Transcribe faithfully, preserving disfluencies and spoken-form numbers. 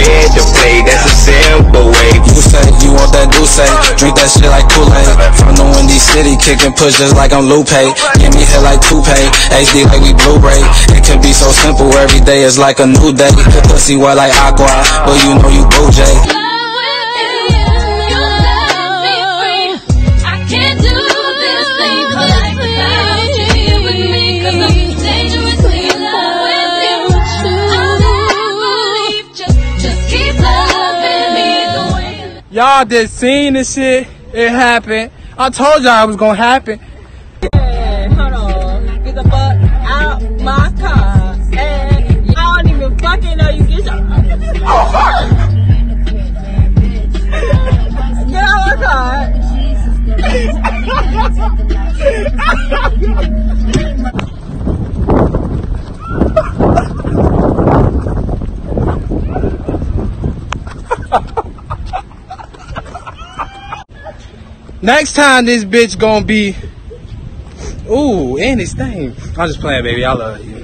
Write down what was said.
red to play, that's a simple way. You say you want that do say, drink that shit like Kool-Aid. From the Windy City, kicking push just like I'm Lupe. Give me hair like toupee, H D like we Blu-ray. It can be so simple, every day is like a new day. Pussy wet like aqua, but you know you bougie. Y'all just seen this shit. It happened. I told y'all it was gonna happen. Hey, hold on. Get the fuck out my car. Hey, I don't even fucking know you. Get your. Oh, fuck! Get out my car. Next time this bitch gonna be, ooh, and this thing. I'm just playing, baby. I love you.